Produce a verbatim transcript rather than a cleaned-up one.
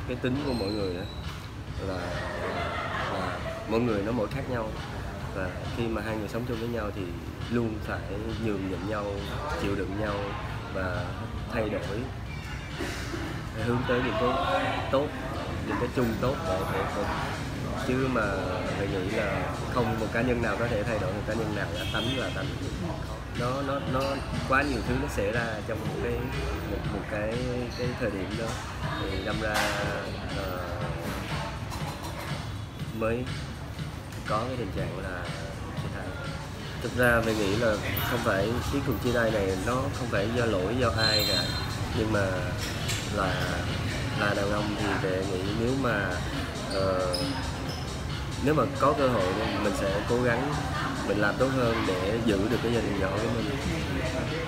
cái tính của mỗi người nữa, là, là mỗi người nó mỗi khác nhau, và khi mà hai người sống chung với nhau thì luôn phải nhường nhịn nhau, chịu đựng nhau và thay đổi để hướng tới những cái tốt, những cái chung tốt để để cùng. Chứ mà mình nghĩ là không một cá nhân nào có thể thay đổi một cá nhân nào, là tánh là tánh. Nó nó nó quá nhiều thứ nó xảy ra trong một cái một một cái cái thời điểm đó, thì đâm ra uh, mới có cái tình trạng là chia tay. Thực ra mình nghĩ là không phải cái cuộc chia tay này nó không phải do lỗi do ai cả, nhưng mà là là đàn ông thì về nghĩ nếu mà uh, nếu mà có cơ hội mình sẽ cố gắng mình làm tốt hơn để giữ được cái gia đình nhỏ của mình.